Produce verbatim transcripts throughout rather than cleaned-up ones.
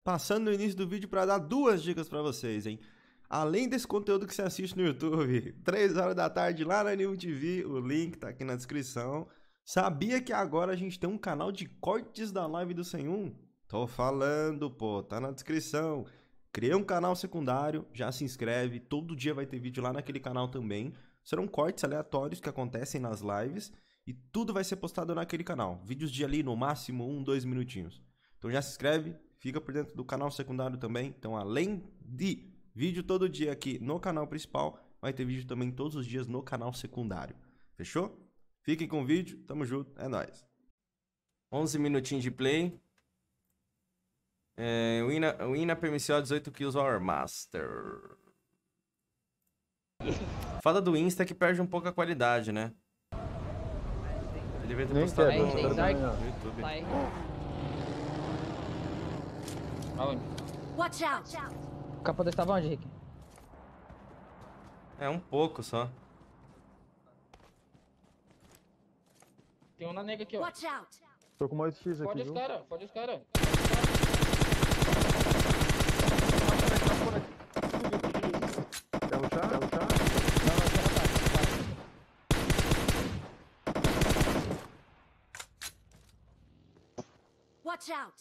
Passando no início do vídeo para dar duas dicas para vocês, hein? Além desse conteúdo que você assiste no YouTube, três horas da tarde lá na N um T V, o link tá aqui na descrição. Sabia que agora a gente tem um canal de cortes da live do cem um? Tô falando, pô, tá na descrição. Criei um canal secundário, já se inscreve, todo dia vai ter vídeo lá naquele canal também. Serão cortes aleatórios que acontecem nas lives e tudo vai ser postado naquele canal. Vídeos de ali no máximo um, dois minutinhos. Então já se inscreve, fica por dentro do canal secundário também. Então além de vídeo todo dia aqui no canal principal, vai ter vídeo também todos os dias no canal secundário. Fechou? Fiquem com o vídeo, tamo junto, é nóis. onze minutinhos de play. É, Wina, Wina permissiva dezoito kills War Master. Fala do Insta que perde um pouco a qualidade, né? Ele devia ter postado no, no YouTube. Watch out! O capa dois tava onde, Rick? É um pouco só. Tem um na nega aqui, ó. Watch out! Tô com mais X aqui, Pode os viu? caras, pode os caras. Quer lutar? Quer lutar? Não, não, não, não, Watch out!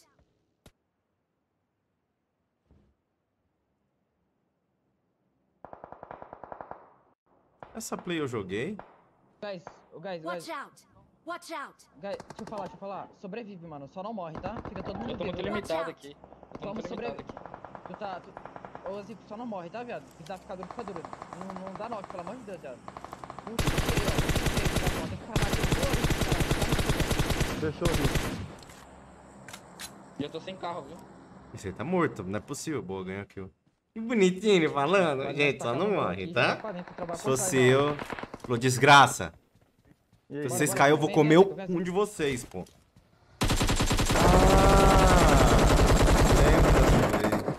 Essa play eu joguei. Guys, o guys, guys, Watch out! Watch out! guys, deixa eu falar, deixa eu falar. Sobrevive, mano, só não morre, tá? Fica todo mundo Eu tô muito vivo. limitado aqui. Eu tô Vamos muito limitado sobreviver. aqui. Tu tá, tu... Ô, Zico, só não morre, tá, viado? Se quiser ficar duro, fica duro. Não, não dá knock, pelo amor de Deus, viado. Puxa, ó, tem que parar aqui. Fechou, Rick. E eu tô sem carro, viu? Esse aí tá morto, não é possível. Boa, ganhou kill. Que bonitinho ele falando. Gente, só não morre, tá? Se fosse eu... Falou, desgraça. E aí? Se vocês bora, caírem, eu vou vem, comer vem, o vem, cu vem. de vocês, pô. Ah!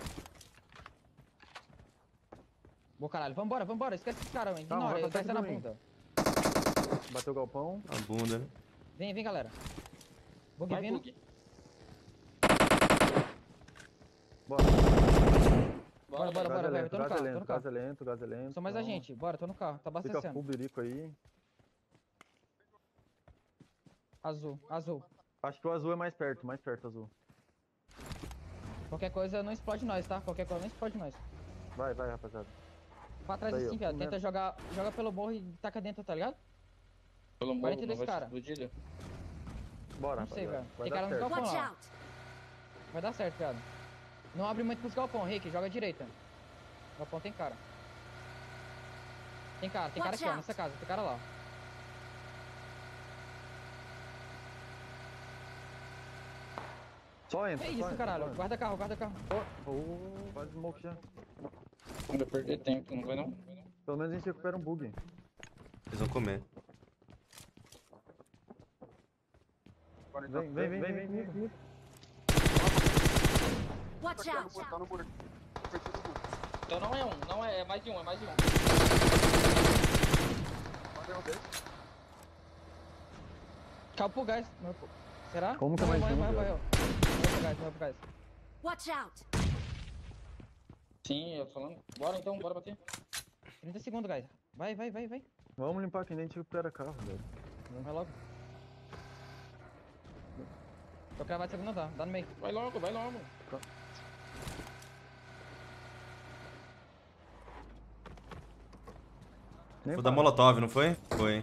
Boa, caralho, vambora, vambora, esquece esse cara, hein. Calma, Ignora, vai ele pra vai ser na trás de mim. bunda. Bateu o galpão. A bunda, né? Vem, vem, galera. Bug Vai, vindo. bug. Bora. Bora, bora, Gás bora, é vai, eu lento, tô no gás é carro, tô lento, no gás carro. é lento, gás é lento. Só mais a calma. gente, bora, tô no carro, tá Fica abastecendo. full birico aí. Azul, azul. Acho que o azul é mais perto, mais perto, azul. Qualquer coisa não explode nós, tá? Qualquer coisa não explode nós. Vai, vai, rapaziada. Pra trás Daí, assim, ó, viado. primeiro. Tenta jogar, joga pelo morro e taca dentro, tá ligado? Pelo morro, quarenta e dois não vai cara. explodir. Bora, Não sei, rapaziada. velho. Vai Tem cara dar no certo. galpão Watch lá. out! Vai dar certo, viado. Não abre muito pros galpão, Rick. Joga à direita. Galpão tem cara. Tem cara, tem cara Watch aqui, ó, out. nessa casa. Tem cara lá. Só entra, É só isso, entra, caralho. só entra. Guarda carro, guarda carro. Oh, quase smoke já. Não vai perder tempo, não vai não? Pelo menos a gente recupera um bug. Eles vão comer. Vem, vem, vem, vem, vem, vem comigo. Watch out! Então não é um, não é, é mais de um, é mais de um. Caiu pro gás. Morreu pro- Será? Como que é Morreu, mais morreu, um, morreu, viado? morreu. Morreu pro gás, morreu pro gás. Watch out! Sim, eu tô falando. Bora então, bora bater. trinta segundos, gás. Vai, vai, vai, vai. Vamos limpar que nem a gente recupera carro, velho. Vai logo. Tô cravado de segundo andar, dá no meio. Vai logo, vai logo. Nem Foi da para. Molotov, não foi? Foi.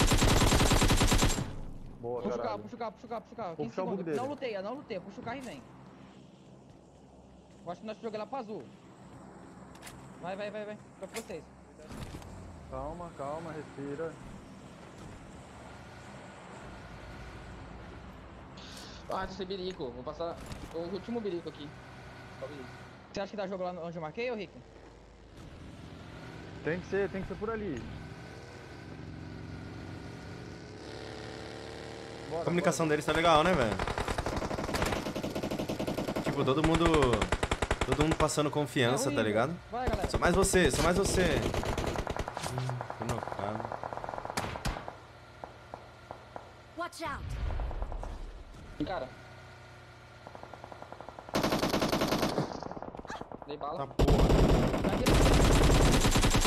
Boa, Puxa o carro, caralho. puxa o carro, puxa o carro, puxa o carro. Vou quinze puxar o bug segundos. dele. Não luteia, não luteia, puxa o carro e vem. Eu acho que nós jogamos lá pro azul. Vai, vai, vai, vai. Tô com vocês. Calma, calma, respira. Ah, esse birico. Vou passar o último birico aqui. Só birico. Você acha que dá jogo lá onde eu marquei, ô Rick? Tem que ser, tem que ser por ali. Bora, A comunicação deles tá legal, né, velho? Tipo, todo mundo... Todo mundo passando confiança, É tá horrível. ligado? Vai, galera. Só mais você, só mais você. Hum, tô nocado. Watch out! Tem cara. Dei bala. Tá porra. Na direita.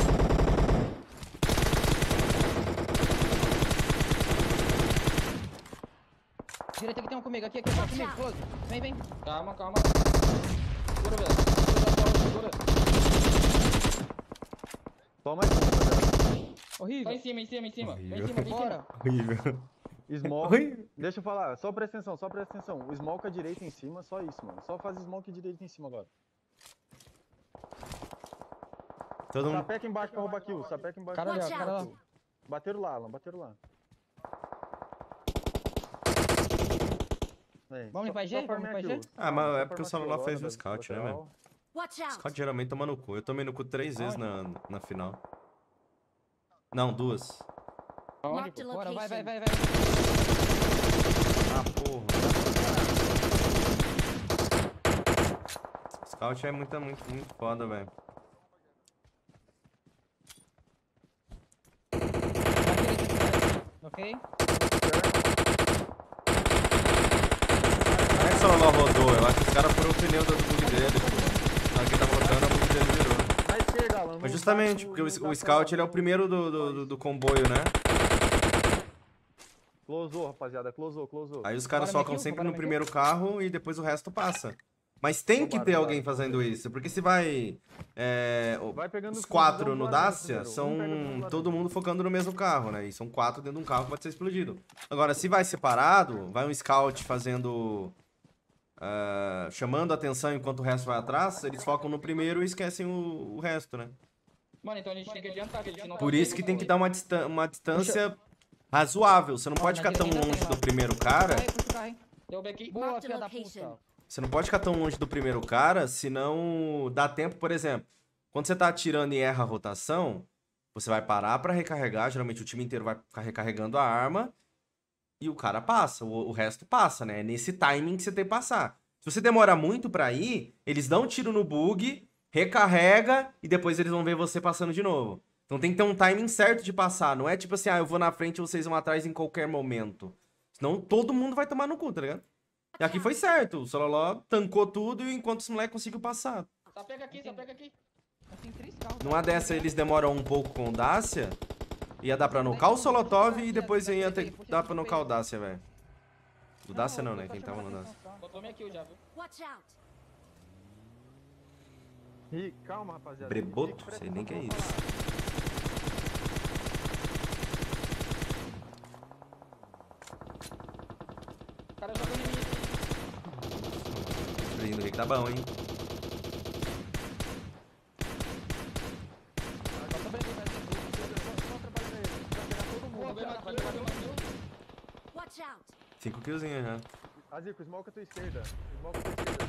Direita aqui tem um comigo, aqui, aqui, aqui, comigo, close. Vem, vem. Calma, calma. Segura, velho. Segura, segura. Só mais um, rapaziada. Tá Horrível. em cima, em cima, em cima. Vem em Horrível. cima, vem em Bora. cima. Horrível. Smoke. Oi? Deixa eu falar, só presta atenção, só presta atenção. O smoke à direita em cima, só isso, mano. Só faz smoke direita em cima agora. Todo mundo... Sapeca embaixo pra roubar kill, sapeca embaixo Cara pra ali, ó, roubar cara lá. kill. Bateram lá, Alan, bateram lá. Vem, Vamos só- limpar só G? Vamos farmear limpar G? kill. Ah, mas Só é porque o farmear Sololó kill fez agora, o scout, né, lateral. velho? Watch out! Scout geralmente toma no cu. Eu tomei no cu três vezes na, na final. Não, duas. Aonde, Marked pô? a Bora, vai, vai, location. vai, vai. Ah, porra. Scout é muito, muito, muito foda, velho. Ok? Não é que o Sololó rodou, eu acho que os caras foram o pneu do bug dele. Na hora que ele tava rodando, a bug dele virou. Na esquerda, Alan. Mas no justamente, gato- porque no o, o gato Scout lá. ele é o primeiro do, do, do, do comboio, né? Closou, rapaziada, closou, closou. Aí os caras Bora, focam Mequil, sempre bora, no Mequil. primeiro carro e depois o resto passa. Mas tem que Vambora, ter vambora, alguém fazendo isso, porque se vai. é, o- Vai pegando os os quatro fuzil, no vamos lá, Dacia primeiro. são Um pega tudo lá todo dentro. mundo focando no mesmo carro, né? E são quatro dentro de um carro que pode ser explodido. Agora, se vai separado, vai um scout fazendo. ah, chamando a atenção enquanto o resto vai atrás, eles focam no primeiro e esquecem o, o resto, né? Mano, então a gente tem que adiantar, gente. Senão Por tá isso que feio, tem que pô. dar uma, distan uma distância razoável. Você não Ó, pode na ficar tão direita ainda longe tem do lá. primeiro cara. Vai, puxa o carro, hein? Deu back. Boa, Marked filha da location. puta. Você não pode ficar tão longe do primeiro cara, senão dá tempo, por exemplo. Quando você tá atirando e erra a rotação, você vai parar pra recarregar. Geralmente o time inteiro vai ficar recarregando a arma e o cara passa. O, o resto passa, né? É nesse timing que você tem que passar. Se você demora muito pra ir, eles dão um tiro no bug, recarrega e depois eles vão ver você passando de novo. Então tem que ter um timing certo de passar. Não é tipo assim, ah, eu vou na frente e vocês vão atrás em qualquer momento. Senão todo mundo vai tomar no cu, tá ligado? E aqui foi certo. O Sololó tancou tudo e enquanto os moleques conseguiu passar. Só pega aqui, só pega aqui. Mas tem três carros. Numa dessa eles demoram um pouco com o Dacia. Ia dar pra nocar o Solotov e depois ia ter que dar pra nocar o Dacia, velho. O Dacia não, né? Quem tava no Dacia. Botou minha kill já, viu? Watch out! Ih, calma, rapaziada. Breboto? Fique, presta Sei nem que é atenção, isso. O cara jogando em mim. Lindo, que tá bom, hein? Só sobrevive, vai ser. Só trabalha nele, pra pegar todo mundo. Jogou uma kill, jogou uma kill. Watch out! Cinco killzinhos já. Azico, smoke à tua esquerda. Smoke à tua esquerda.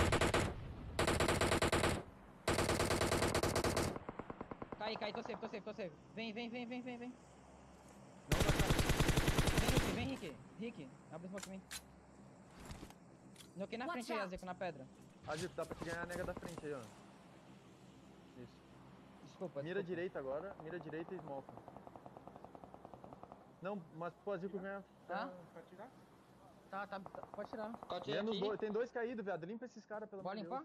Cai, cai, tô safe, tô safe, tô safe. Vem, vem, vem, vem, vem, vem. Não dá cara. Vem, Rick, vem, Rick. Rick, abre o smoke pra mim. Noquei na Watch frente aí, out. Azeco, na pedra. Azico, dá pra te ganhar a nega da frente aí, ó. Isso. Desculpa, Mira desculpa. direita agora, mira direita e smoke. Não, mas pro Azico ganhar. Tá. Pra tirar? Tá, tá, tá, pode tirar. Cotei Menos aqui. dois, tem dois caídos, viado. Limpa esses caras, pelo Bora amor de limpar? Deus.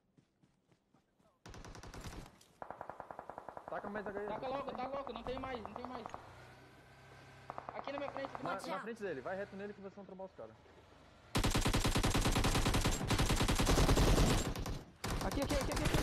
Taca mais H I. Taca logo, tá louco, não tem mais, não tem mais. Aqui na minha frente, aqui na Na, Watch na out. frente dele, vai reto nele que vocês vão trombar os caras. Aqui, aqui, aqui, aqui, aqui.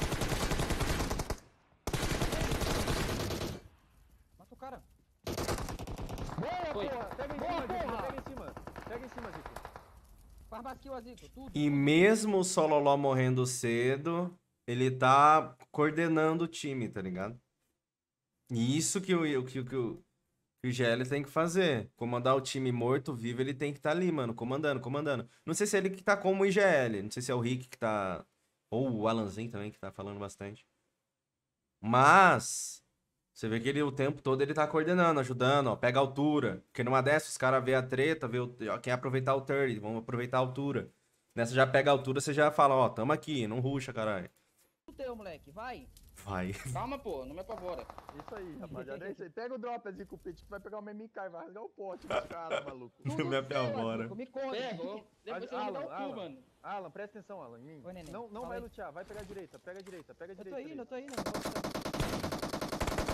Mata o cara. Boa, Foi. porra! Pega em Boa, cima, Zico, porra! pega em cima. Pega em cima, Zico. Faz basquil, Azico, tudo. E mesmo o Sololó morrendo cedo, ele tá coordenando o time, tá ligado? E isso que o, que, o- que, o, que o G L tem que fazer. Comandar o time morto-vivo, ele tem que estar ali, mano, comandando, comandando. Não sei se é ele que tá como o I G L, não sei se é o Rick que tá... Ou o Alanzinho também, que tá falando bastante. Mas... Você vê que ele o tempo todo ele tá coordenando, ajudando, ó, pega a altura. Porque numa dessas os caras vê a treta, vê o, ó, quer aproveitar o turret, vamos aproveitar a altura. Nessa já pega a altura, você já fala, ó, tamo aqui, não ruxa, caralho. O teu, moleque, vai. Vai. Calma, pô, não me apavora. Isso aí, rapaziada. É isso aí. Pega o drop assim com o Pit que vai pegar o M K e vai rasgar o pote dos caras, maluco. Não Tudo me seu, apavora. Arthur, Me conta. Pega, ô. Depois você vai me dar o Alan, cu, Alan. mano. Alan, presta atenção, Alan, em mim. Oi, neném. Não, não Fala vai aí. lutear, vai pegar a direita, pega a direita, pega a Eu direita. tô indo, eu direita. tô indo. Não vou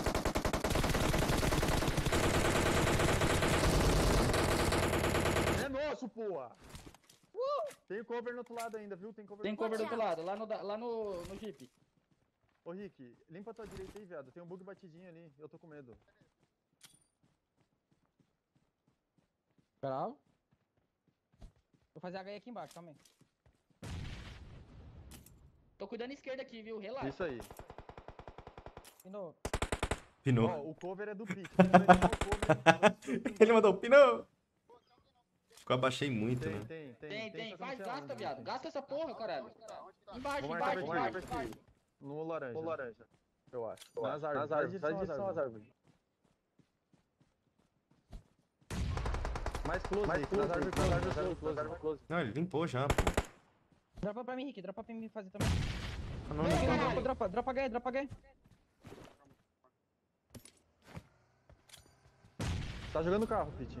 É nosso, porra! Tem cover no outro lado ainda, viu? Tem cover Tem no cover do outro outro lado, lá no, da- lá no, no jeep. Ô, Rick, limpa a tua direita aí, viado. Tem um bug batidinho ali, eu tô com medo. Bravo. Vou fazer H I aqui embaixo, calma aí. Tô cuidando esquerda aqui, viu? Relaxa. Isso aí. De novo. Pinou. Ó, o cover é do Pit. Quando ele tomar o cover, Ele mandou pinou. Eu abaixei muito, Tem, né? tem, tem. Tem, tem. só que eu Faz, não sei gasta, aonde, viado. tem. Gasta essa porra, caralho. Embaixo, Vou marcar embaixo, pra embaixo. ti, embaixo. No laranja. No laranja. Eu acho. Eu Nas acho. árvores. Nas árvores. Vai em Vai direção às árvores. Mais close Mais aí, close, nas árvores, close, nas nas árvores, árvores, close. close. Não, ele limpou já, pô. Dropa pra mim, Rick. Dropa pra mim fazer também. Ah, não, Dropa, não. dropa, dropa, dropa H I, dropa H I. Tá jogando carro, Pit.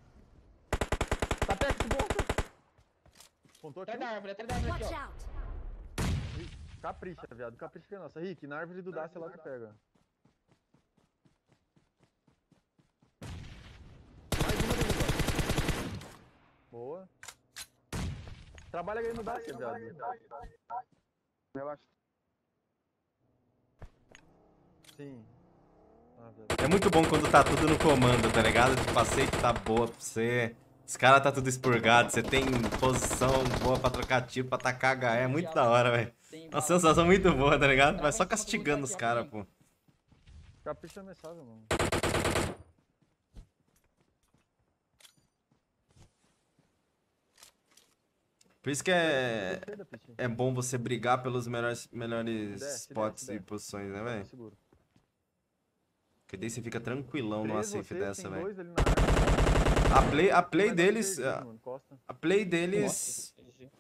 Tá perto do bolso. Pontou aqui? Atrás da árvore, atrás da árvore aqui, Watch ó. out! Capricha, viado. Capricha que é nossa. Rick, na árvore do Dacia lá tu pega. Mais uma derruba. Boa. Trabalha aí no Dacia, viado. Relaxa. Sim. Ah, viado. É muito bom quando tá tudo no comando, tá ligado? Tipo, a safe tá boa pra você. Os caras tá tudo expurgado, você tem posição boa pra trocar tiro, pra atacar H E. É muito da hora, velho. Tem Uma bala. sensação muito boa, tá ligado? Vai só castigando os caras, pô. Capricha na mensagem, mano. Por isso que é, Esquerda, Pit. é bom você brigar pelos melhores, melhores Desce, spots desce, e desce. posições, né, Tá velho? seguro. Porque daí você fica tranquilão numa Três safe vocês, dessa, tem velho. dois ali na árvore. A play, a play Vai dar deles. esquerdinho, A, mano, Costa. a play deles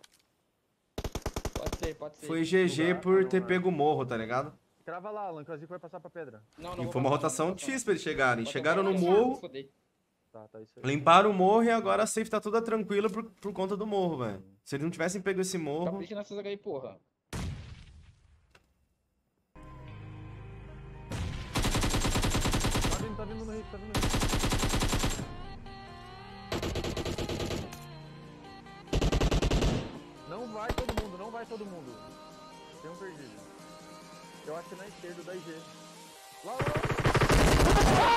Pode ser, pode ser. foi G G Lugar, por não, ter né? pego o morro, tá ligado? Crava lá, Alan, que o Azico vai passar pra pedra. Não, não E vou foi uma passar, não, rotação não vou passar. difícil pra eles chegarem. Pode Chegaram no passar, morro, se fuder. Tá, tá, isso aí. limparam o morro e agora a safe tá toda tranquila por, por conta do morro, velho. Se eles não tivessem pego esse morro. Capricha nessas H I, porra. Tá vindo, tá vindo no Rick, tá vindo no Rick. Não vai todo mundo, não vai todo mundo. Tem um perdido. Eu acho que na esquerda da I G. Lá, lá, lá.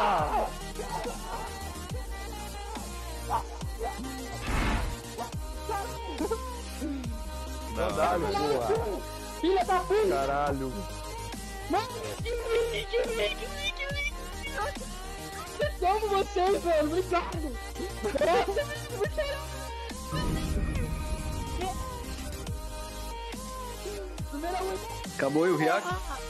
Caralho, porra. Filha da puta! Caralho. Mano, que link, que link, que link, que link! Eu amo vocês, velho, obrigado! Nossa, muito Acabou aí o react?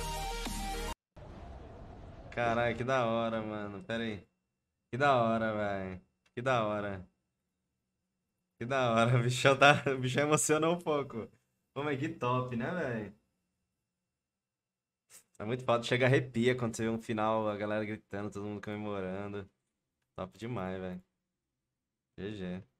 Caralho, que da hora, mano. Pera aí. Que da hora, velho. Que da hora. Que da hora. O bichão, tá... o bichão emocionou um pouco. Pô, mas que top, né, velho? É muito foda. Chega arrepia quando você vê um final, a galera gritando, todo mundo comemorando. Top demais, velho. G G.